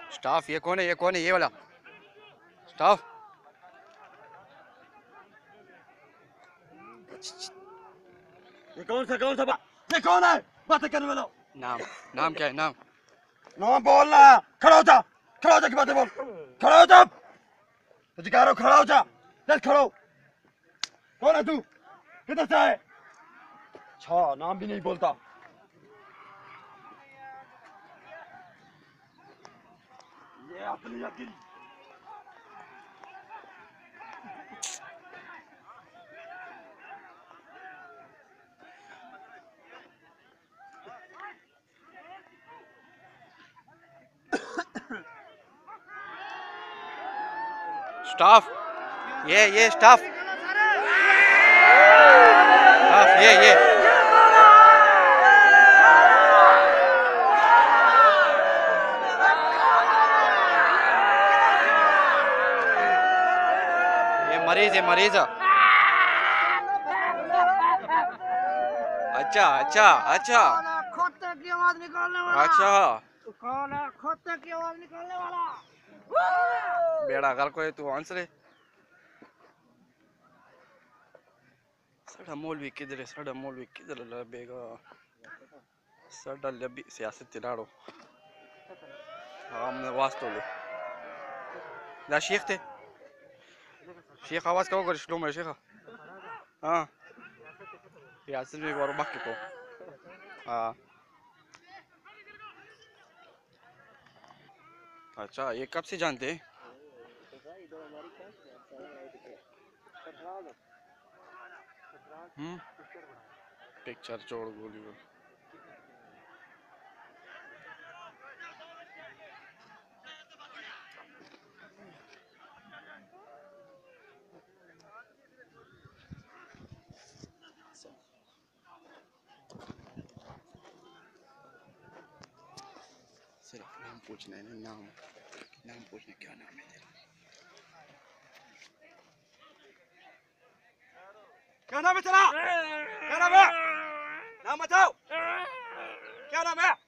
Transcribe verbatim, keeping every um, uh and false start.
Staff ये कौन है? ये कौन है? ये वाला स्टाफ। ये कौन सा कौन सा बा... ये कौन है बातें करने वाला? नाम नाम क्या है? नाम नाम बोलना। खड़ा हो जा, खड़ा हो जा की बातें बोल। खड़ा हो जा, तुझे कह रहा हूँ खड़ा हो जा। चल खड़ा हो। कौन है तू? किधर से है? अच्छा नाम भी नहीं बोलता। ये अपनी अकेली स्टाफ। ये ये स्टाफ स्टाफ ये ये ये मरीज है, मरीज। अच्छा अच्छा अच्छा खोते की आवाज निकालने वाला। अच्छा कौन है खोते की आवाज निकालने वाला? बेड़ा घर को है तू आंसर है। साडा मौलवी किधर है? साडा मौलवी किधर लबेगा? साडा लबी सियासत तिलाड़ो हमने वास्तव ले ला शेख थे। शेख आवाज कहो कर शलो में शेख। हाँ सियासत में और बाकी को। हाँ अच्छा ये कब से जानते हैं? हम्म पिक्चर छोड़ गोली वो। सिर्फ नाम पूछना है ना, नाम नाम पूछना। क्या नाम है तेरा? क्या नाम है तेरा? क्या नाम है? नाम बताओ। क्या नाम है?